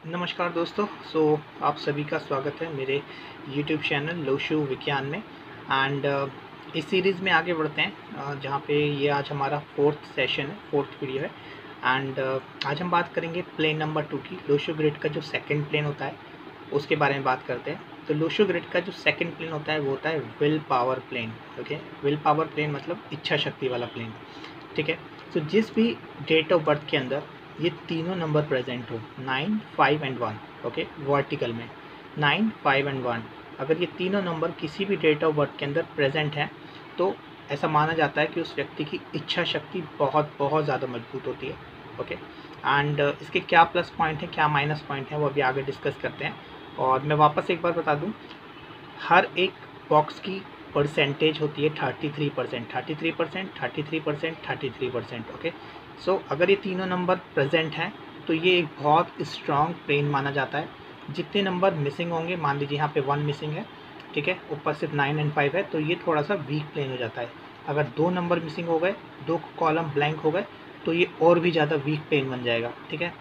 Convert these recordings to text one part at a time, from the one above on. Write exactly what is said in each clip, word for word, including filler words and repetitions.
नमस्कार दोस्तों। सो आप सभी का स्वागत है मेरे यूट्यूब चैनल लोशु विज्ञान में। एंड इस सीरीज़ में आगे बढ़ते हैं, uh, जहाँ पे ये आज हमारा फोर्थ सेशन है, फोर्थ वीडियो है। एंड uh, आज हम बात करेंगे प्लेन नंबर टू की। लोशु ग्रिड का जो सेकंड प्लेन होता है उसके बारे में बात करते हैं। तो लोशु ग्रिड का जो सेकंड प्लेन होता है वो होता है will power plane. Okay, will power plane मतलब इच्छा शक्ति वाला प्लेन। ठीक है। तो जिस भी डेट ऑफ बर्थ के अंदर ये तीनों नंबर प्रेजेंट हो, nine five and one, okay, vertical में नाइन फाइव एंड वन, अगर ये तीनों नंबर किसी भी डेट ऑफ बर्थ के अंदर प्रेजेंट हैं तो ऐसा माना जाता है कि उस व्यक्ति की इच्छा शक्ति बहुत बहुत ज़्यादा मजबूत होती है। ओके। एंड इसके क्या प्लस पॉइंट है, क्या माइनस पॉइंट है, वो अभी आगे डिस्कस करते हैं। और मैं वापस एक बार बता दूँ, हर एक बॉक्स की परसेंटेज होती है thirty three percent, thirty three percent, thirty three percent, thirty three percent. Okay. So अगर ये तीनों नंबर प्रेजेंट हैं तो ये एक बहुत स्ट्रॉन्ग प्लेन माना जाता है। जितने नंबर मिसिंग होंगे, मान लीजिए यहाँ पे वन मिसिंग है, ठीक है, ऊपर सिर्फ नाइन एंड फाइव है, तो ये थोड़ा सा वीक प्लेन हो जाता है। अगर दो नंबर मिसिंग हो गए, दो कॉलम ब्लैंक हो गए, तो ये और भी ज़्यादा वीक प्लेन बन जाएगा। ठीक है।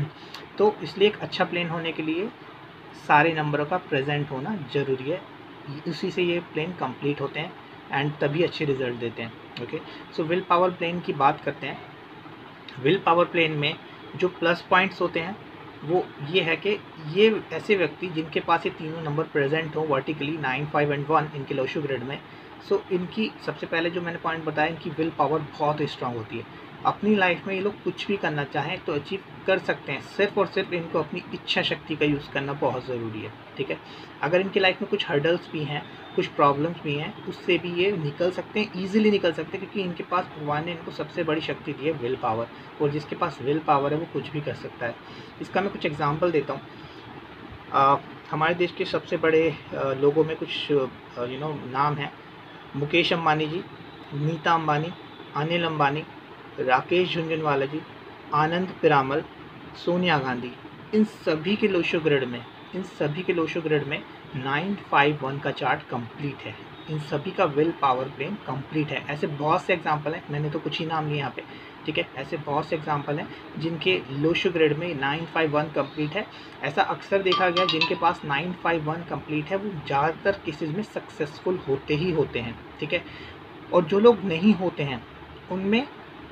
तो इसलिए एक अच्छा प्लेन होने के लिए सारे नंबरों का प्रेजेंट होना ज़रूरी है, उसी से ये प्लेन कंप्लीट होते हैं एंड तभी अच्छे रिजल्ट देते हैं। Okay. So will power plane की बात करते हैं। विल पावर प्लेन में जो प्लस पॉइंट्स होते हैं वो ये है कि ये ऐसे व्यक्ति जिनके पास ये तीनों नंबर प्रेजेंट हो vertically, nine five and one, इनके लोशु ग्रिड में, सो इनकी सबसे पहले जो मैंने पॉइंट बताया, इनकी विल पावर बहुत स्ट्रांग होती है। अपनी लाइफ में ये लोग कुछ भी करना चाहें तो अचीव कर सकते हैं, सिर्फ और सिर्फ इनको अपनी इच्छा शक्ति का यूज़ करना बहुत ज़रूरी है। ठीक है। अगर इनकी लाइफ में कुछ हर्डल्स भी हैं, कुछ प्रॉब्लम्स भी हैं, उससे भी ये निकल सकते हैं, ईजिली निकल सकते हैं, क्योंकि इनके पास भगवान ने इनको सबसे बड़ी शक्ति दी है, विल पावर। और जिसके पास विल पावर है वो कुछ भी कर सकता है। इसका मैं कुछ एग्जांपल देता हूँ। हमारे देश के सबसे बड़े आ, लोगों में कुछ यू नो नाम हैं। मुकेश अंबानी जी, नीता अंबानी, अनिल अंबानी, राकेश झुनझुनवाला जी, आनंद पिरामल, सोनिया गांधी। इन सभी के लोशो ग्रिड में इन सभी के लोशो ग्रिड में नाइन फाइव वन का चार्ट कंप्लीट है। इन सभी का विल पावर प्लेन कंप्लीट है। ऐसे बहुत से एग्जांपल हैं, मैंने तो कुछ ही नाम लिए यहाँ पे। ठीक है। ऐसे बहुत से एग्जांपल हैं जिनके लोशो ग्रिड में नाइन फाइव वन कंप्लीट है। ऐसा अक्सर देखा गया, जिनके पास नाइन फाइव वन कंप्लीट है वो ज़्यादातर केसेस में सक्सेसफुल होते ही होते हैं। ठीक है। और जो लोग नहीं होते हैं उनमें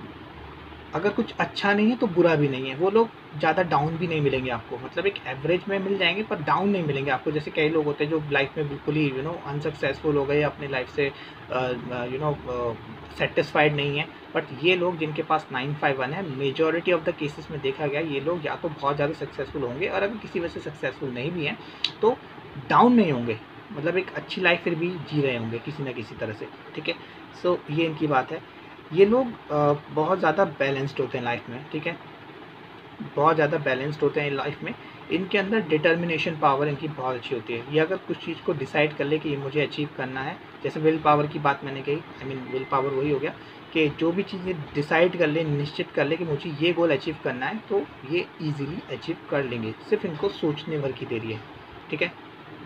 अगर कुछ अच्छा नहीं है तो बुरा भी नहीं है, वो लोग ज़्यादा डाउन भी नहीं मिलेंगे आपको, मतलब एक एवरेज में मिल जाएंगे पर डाउन नहीं मिलेंगे आपको। जैसे कई लोग होते हैं जो लाइफ में बिल्कुल ही यू नो अनसक्सेसफुल हो गए, अपने लाइफ से यू नो सेटिस्फाइड नहीं है। बट ये लोग जिनके पास नाइन फाइव वन है, मेजॉरिटी ऑफ द केसेस में देखा गया ये लोग या तो बहुत ज़्यादा सक्सेसफुल होंगे, और अगर किसी वजह से सक्सेसफुल नहीं भी हैं तो डाउन नहीं होंगे, मतलब एक अच्छी लाइफ फिर भी जी रहे होंगे किसी ना किसी तरह से। ठीक है। सो ये इनकी बात है। ये लोग बहुत ज़्यादा बैलेंस्ड होते हैं लाइफ में। ठीक है। बहुत ज़्यादा बैलेंस्ड होते हैं लाइफ में। इनके अंदर डिटर्मिनेशन पावर इनकी बहुत अच्छी होती है। ये अगर कुछ चीज़ को डिसाइड कर ले कि ये मुझे अचीव करना है, जैसे विल पावर की बात मैंने कही, आई मीन विल पावर वही हो गया कि जो भी चीज़ ये डिसाइड कर ले, निश्चित कर ले कि मुझे ये गोल अचीव करना है, तो ये ईजिली अचीव कर लेंगे, सिर्फ इनको सोचने भर की देरी है। ठीक है।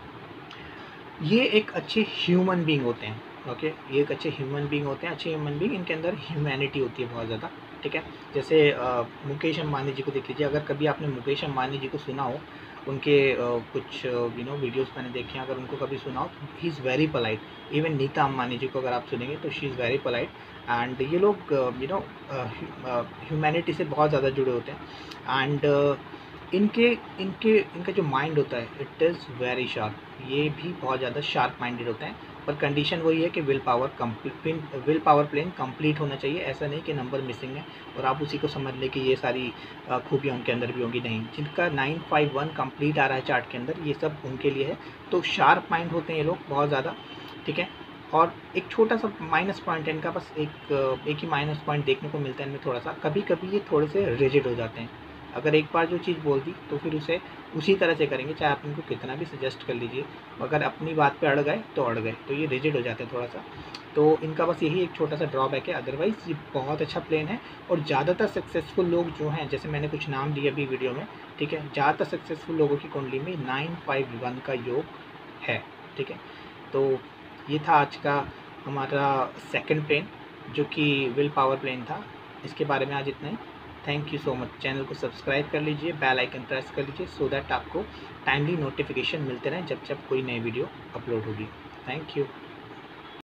ये एक अच्छे ह्यूमन बीइंग होते हैं। ओके। ये एक अच्छे ह्यूमन बीइंग होते हैं। अच्छे ह्यूमन बीइंग, इनके अंदर ह्यूमैनिटी होती है बहुत ज़्यादा। ठीक है। जैसे आ, मुकेश अंबानी जी को देख लीजिए। अगर कभी आपने मुकेश अंबानी जी को सुना हो, उनके आ, कुछ यू नो वीडियोस मैंने देखे हैं, अगर उनको कभी सुना हो, तो he is very polite. Even Nita Ambani ji को अगर आप सुनेंगे तो she is very polite. And ये लोग यू नो ह्यूमैनिटी से बहुत ज़्यादा जुड़े होते हैं। एंड इनके इनके इनका जो माइंड होता है, इट इज़ वेरी शार्प। ये भी बहुत ज़्यादा शार्प माइंडेड होते हैं, पर कंडीशन वही है कि will power complete will power plane complete होना चाहिए। ऐसा नहीं कि नंबर मिसिंग है और आप उसी को समझ लें कि ये सारी खूबियाँ उनके अंदर भी होंगी, नहीं। जिनका नाइन फाइव वन कंप्लीट आ रहा है चार्ट के अंदर, ये सब उनके लिए है। तो शार्प माइंड होते हैं ये लोग बहुत ज़्यादा। ठीक है। और एक छोटा सा माइनस पॉइंट है इनका, बस एक एक ही माइनस पॉइंट देखने को मिलता है इनमें थोड़ा सा, कभी कभी ये थोड़े से रिजिड हो जाते हैं। अगर एक बार जो चीज़ बोल दी तो फिर उसे उसी तरह से करेंगे, चाहे आप इनको कितना भी सजेस्ट कर लीजिए। अगर अपनी बात पे अड़ गए तो अड़ गए, तो ये रिजिड हो जाते हैं थोड़ा सा। तो इनका बस यही एक छोटा सा ड्रॉबैक है, अदरवाइज़ ये बहुत अच्छा प्लेन है। और ज़्यादातर सक्सेसफुल लोग जो हैं, जैसे मैंने कुछ नाम लिए अभी वीडियो में, ठीक है, ज़्यादातर सक्सेसफुल लोगों की कुंडली में नाइन फाइव वन का योग है। ठीक है। तो ये था आज का हमारा सेकंड प्लेन, जो कि विल पावर प्लेन था। इसके बारे में आज इतना ही। Thank you so much. Channel को सब्सक्राइब कर लीजिए, बेल आइकन प्रेस कर लीजिए सो दैट आपको टाइमली नोटिफिकेशन मिलते रहें जब जब कोई नई वीडियो अपलोड होगी। Thank you.